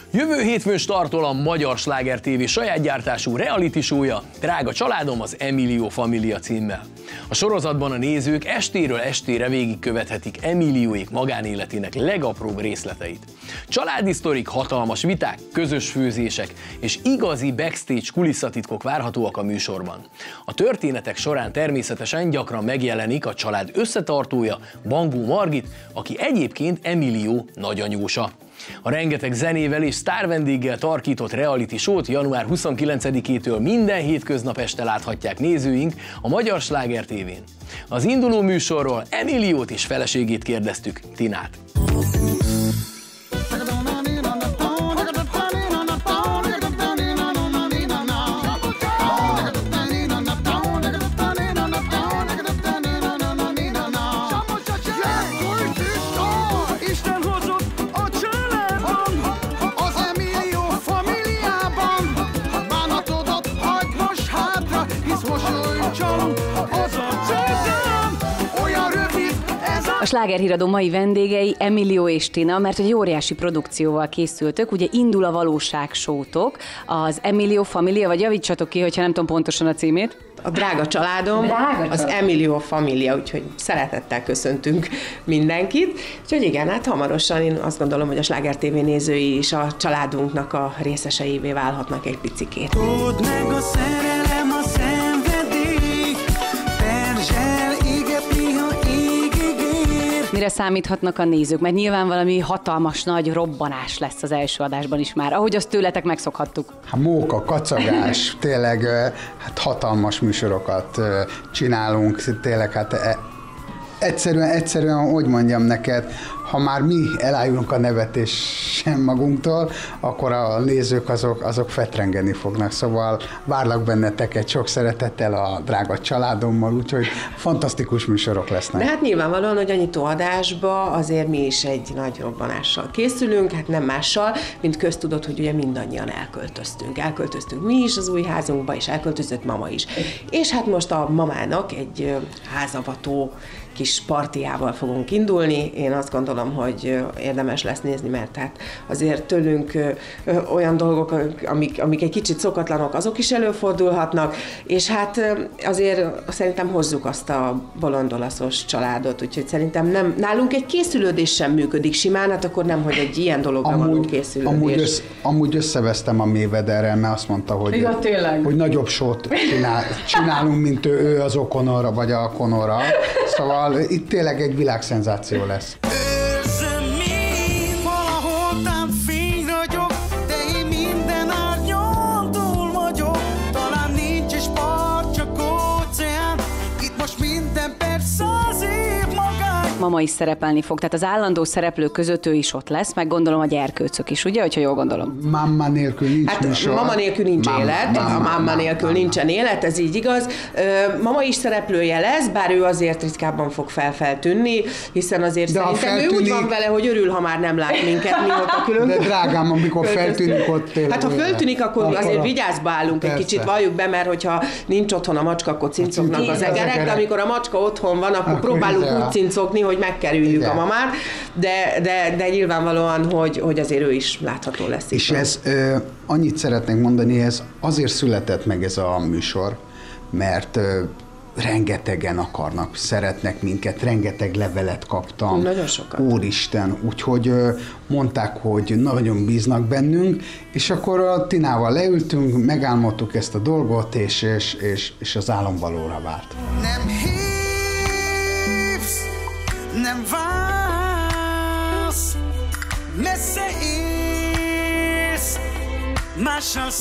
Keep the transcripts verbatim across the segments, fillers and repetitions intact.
Jövő hétfőn startol a Magyar Sláger té vé saját gyártású reality show-ja, Drága családom, az Emilio Familia címmel. A sorozatban a nézők estéről estére végigkövethetik Emilioék magánéletének legapróbb részleteit. Családi sztorik, hatalmas viták, közös főzések és igazi backstage kulisszatitkok várhatóak a műsorban. A történetek során természetesen gyakran megjelenik a család összetartója, Bangó Margit, aki egyébként Emilio nagyanyósa. A rengeteg zenével és sztárvendéggel tarkított reality show-t január huszonkilencedikétől minden hétköznap este láthatják nézőink a Magyar Sláger té vén. Az induló műsorról Emiliót és feleségét kérdeztük, Tinát. A slágerhíradó mai vendégei Emilio és Tina, mert egy óriási produkcióval készültök, ugye indul a valóság show-tok, az Emilio Familia, vagy javítsatok ki, hogyha nem tudom pontosan a címét. A Drága családom, Drága az Emilio Familia, úgyhogy szeretettel köszöntünk mindenkit. Úgyhogy igen, hát hamarosan én azt gondolom, hogy a Sláger té vé nézői is a családunknak a részeseivé válhatnak egy picikét. Tudd meg a szerelem, a szenvedély, perzsel, éget néha égig ér. Mire számíthatnak a nézők? Mert nyilván valami hatalmas nagy robbanás lesz az első adásban is már, ahogy azt tőletek megszokhattuk. Hát móka, kacagás, tényleg hát hatalmas műsorokat csinálunk, tényleg hát egyszerűen, egyszerűen, hogy mondjam neked, ha már mi elájulunk a nevetésen magunktól, akkor a nézők azok, azok fetrengeni fognak, szóval várlak benneteket sok szeretettel a Drága családommal, úgyhogy fantasztikus műsorok lesznek. De hát nyilvánvalóan, hogy a nyitóadásba azért mi is egy nagy robbanással készülünk, hát nem mással, mint köztudott, hogy ugye mindannyian elköltöztünk. Elköltöztünk mi is az új házunkba, és elköltözött mama is. És hát most a mamának egy házavató kis partiával fogunk indulni. Én azt gondolom, hogy érdemes lesz nézni, mert hát azért tőlünk olyan dolgok, amik, amik egy kicsit szokatlanok, azok is előfordulhatnak, és hát azért szerintem hozzuk azt a bolond olaszos családot, úgyhogy szerintem nem, nálunk egy készülődés sem működik simán, hát akkor nem, hogy egy ilyen dologra való készülődés. Amúgy, össz, amúgy összevesztem a Mayweatherrel, mert azt mondta, hogy, ja, hogy nagyobb sót csinál, csinálunk, mint ő, ő az O'Connor vagy a Conora. Szóval itt tényleg egy világszenzáció lesz. Érzem még, valahol tám fény ragyog, de én minden árnyon túl vagyok. Talán nincs is part, csak óceán, itt most minden perc száz év magány. Mama is szerepelni fog, tehát az állandó szereplők között ő is ott lesz, meg gondolom a gyerkőcök is, ugye, hogyha jól gondolom. Máma nélkül nincs hát műsor. Mama nélkül nincs Mama, élet, mama, a máma mama, nélkül mama. nincsen élet, ez így igaz. Mama is szereplője lesz, bár ő azért ritkábban fog felfeltűnni, hiszen azért de szerintem feltűnik... ő úgy van vele, hogy örül, ha már nem lát minket, mióta külön. De drágám, amikor feltűnik ott tényleg. Hát ha feltűnik, akkor, akkor azért a... vigyázba állunk Persze. egy kicsit, valljuk be, mert hogyha nincs otthon a macska, akkor cincognak az egerek, de amikor a macska otthon van, akkor, akkor próbálunk ide. úgy cincogni, hogy megkerüljük igen. a mamát, de, de, de nyilvánvalóan, hogy, hogy azért ő is látható lesz. És ez ö, annyit szeretnénk mondani, ez azért született meg ez a műsor, mert ö, rengetegen akarnak, szeretnek minket, rengeteg levelet kaptam. Nagyon sokat. Úristen, úgyhogy ö, mondták, hogy nagyon bíznak bennünk, és akkor a Tinával leültünk, megálmodtuk ezt a dolgot, és, és, és, és az álom valóra vált. Nem hívsz, nem vársz, messze élsz, mással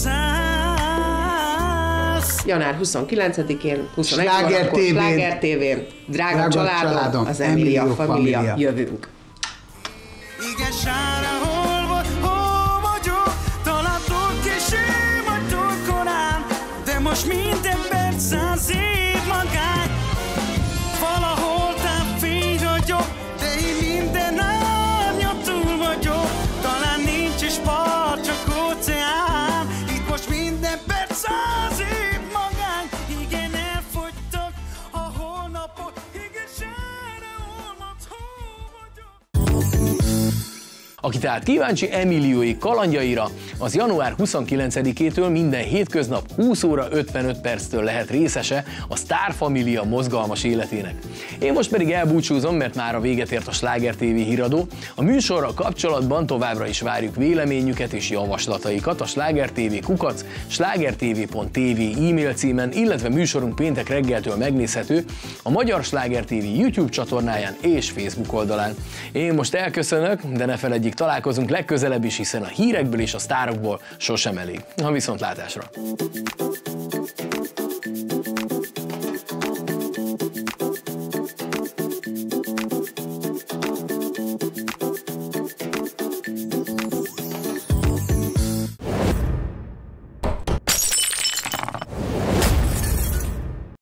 szállsz. január huszonkilencedikén, huszonegyedikékor Sláger té vén, Drága, Drága családom, családom, az Emilia Familia, Familia, jövünk. Igen, sára, hol vagy, hol vagyok, talán túl késő, vagy túl korán, de most minden perc száz év magány. Valahol tám fény ragyog, de én minden árnyon túl vagyok, talán nincs is part, csak óceán, itt most minden perc száz év magány. Igen, elfogytak a holnapok, igen, sára, hol vagy, hol vagyok. A Aki tehát kíváncsi Emiliói kalandjaira, az január huszonkilencedikétől minden hétköznap húsz óra ötvenöt perctől lehet részese a Star Família mozgalmas életének. Én most pedig elbúcsúzom, mert már a véget ért a Sláger té vé híradó. A műsorral kapcsolatban továbbra is várjuk véleményüket és javaslataikat a Sláger té vé kukac slágertv pont tv e-mail címen, illetve műsorunk péntek reggeltől megnézhető a Magyar Sláger té vé YouTube csatornáján és Facebook oldalán. Én most elköszönök, de ne feledjék, találkozunk legközelebb is, hiszen a hírekből és a sztárokból sosem elég. A viszontlátásra!